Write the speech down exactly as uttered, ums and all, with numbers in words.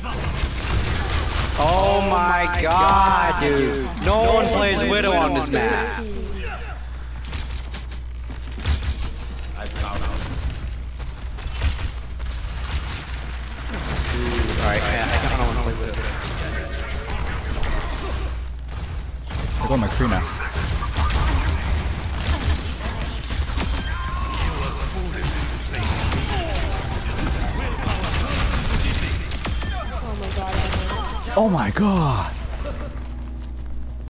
Oh my god, dude. No one plays Widow on this map. I found out. Alright, I, I don't want to play Widow. I got McCree now. Oh my god.